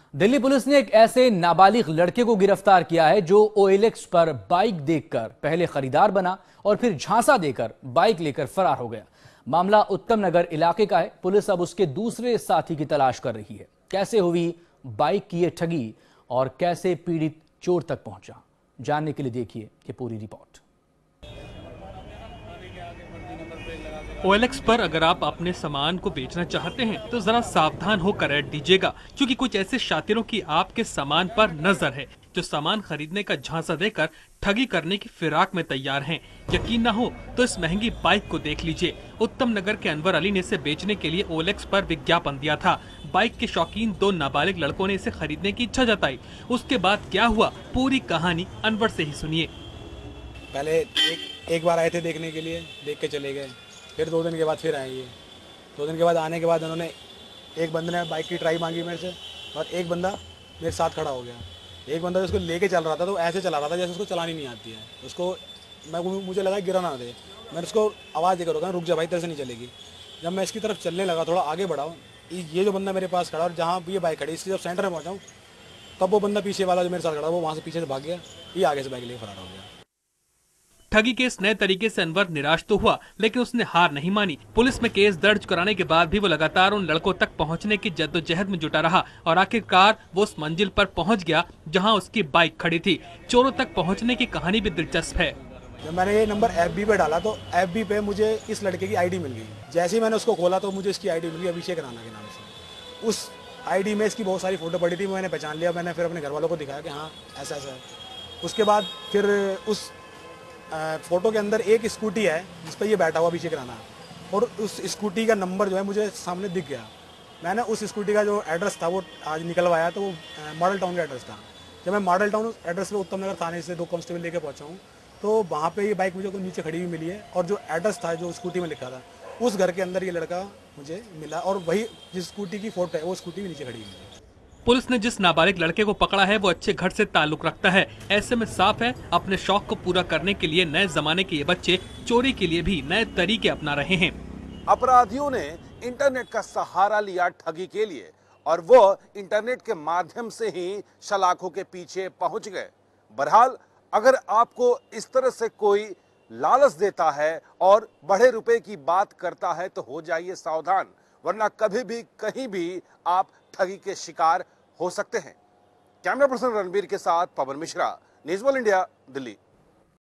Delhi police ने एक ऐसे नाबालिग लड़के को गिरफ्तार किया है जो OLX पर बाइक देखकर पहले खरीदार बना और फिर झांसा देकर बाइक लेकर फरार हो गया। मामला उत्तम नगर इलाके का है। पुलिस अब उसके दूसरे साथी की तलाश कर रही है। कैसे हुई बाइक की ये ठगी और कैसे पीड़ित चोर तक पहुंचा, जानने के लिए देखिए ये पूरी रिपोर्ट। OLX पर अगर आप अपने सामान को बेचना चाहते हैं तो जरा सावधान होकर ऐड दीजिएगा, क्योंकि कुछ ऐसे शातिरों की आपके सामान पर नजर है जो सामान खरीदने का झांसा देकर ठगी करने की फिराक में तैयार हैं। यकीन न हो तो इस महंगी बाइक को देख लीजिए। उत्तम नगर के अनवर अली ने इसे बेचने के लिए OLX पर विज्ञापन दिया था। बाइक के शौकीन दो नाबालिग लड़कों ने इसे खरीदने की इच्छा जताई। उसके बाद क्या हुआ, पूरी कहानी अनवर से ही सुनिए। पहले एक बार आए थे देखने के लिए, देख के चले गए। फिर 2 दिन के बाद फिर आए ये। 2 दिन के बाद आने के बाद उन्होंने, एक बंदे ने बाइक की ट्राई मांगी मेरे से और एक बंदा मेरे साथ खड़ा हो गया। एक बंदा उसको लेके चल रहा था तो ऐसे चला रहा था जैसे उसको चलानी नहीं आती है। उसको मुझे लगा गिरा ना दे, मैंने उसको आवाज़ देकर रोका, रुक जा भाई, तेरे से नहीं चलेगी। जब मैं इसकी तरफ चलने लगा, थोड़ा आगे बढ़ाऊँ, ये जो बंदा मेरे पास खड़ा और जहाँ ये बाइक खड़ी, इसकी जब सेंटर में पहुँचाऊँ तब वो बंदा पीछे वाला जो मेरे साथ खड़ा वो वहाँ से पीछे से भाग गया, ये आगे से बाइक लेके फरार हो गया। ठगी के इस नए तरीके से अनवर निराश तो हुआ, लेकिन उसने हार नहीं मानी। पुलिस में केस दर्ज कराने के बाद भी वो लगातार उन लड़कों तक पहुंचने की जद्दोजहद में जुटा रहा और आखिरकार वो उस मंजिल पर पहुंच गया जहां उसकी बाइक खड़ी थी। चोरों तक पहुंचने की कहानी भी दिलचस्प है। जब मैंने ये नंबर FB पे डाला तो FB पे मुझे इस लड़के की ID मिल गई। जैसे ही मैंने उसको खोला तो मुझे इसकी ID मिल गई, अभिषेक राणा के नाम से। उस ID में इसकी बहुत सारी फोटो पड़ी थी, मैंने पहचान लिया। मैंने फिर अपने घर वालों को दिखाया कि हाँ ऐसा ऐसा है। उसके बाद फिर उस फोटो के अंदर एक स्कूटी है जिस पर ये बैठा हुआ अभिषेक राणा, और उस स्कूटी का नंबर जो है मुझे सामने दिख गया। मैंने उस स्कूटी का जो एड्रेस था वो आज निकलवाया, तो वो मॉडल टाउन का एड्रेस था। जब मैं मॉडल टाउन एड्रेस पे उत्तम नगर थाने से 2 कांस्टेबल लेके पहुंचा हूँ तो वहाँ पे ये बाइक मुझे नीचे खड़ी हुई मिली है, और जो एड्रेस था जो स्कूटी में लिखा था उस घर के अंदर ये लड़का मुझे मिला, और वही जिस स्कूटी की फोटो है वो स्कूटी भी नीचे खड़ी हुई है। पुलिस ने जिस नाबालिग लड़के को पकड़ा है वो अच्छे घर से ताल्लुक रखता है। ऐसे में साफ है, अपने शौक को पूरा करने के लिए नए जमाने के ये बच्चे चोरी के लिए भी नए तरीके अपना रहे हैं। अपराधियों ने इंटरनेट का सहारा लिया ठगी के लिए, और वो इंटरनेट के माध्यम से ही सलाखों के पीछे पहुंच गए। बहरहाल, अगर आपको इस तरह से कोई लालच देता है और बड़े रुपए की बात करता है तो हो जाइए सावधान, वरना कभी भी कहीं भी आप ठगी के शिकार हो सकते हैं। कैमरा पर्सन रणबीर के साथ Pawan Mishra, news world India, Delhi.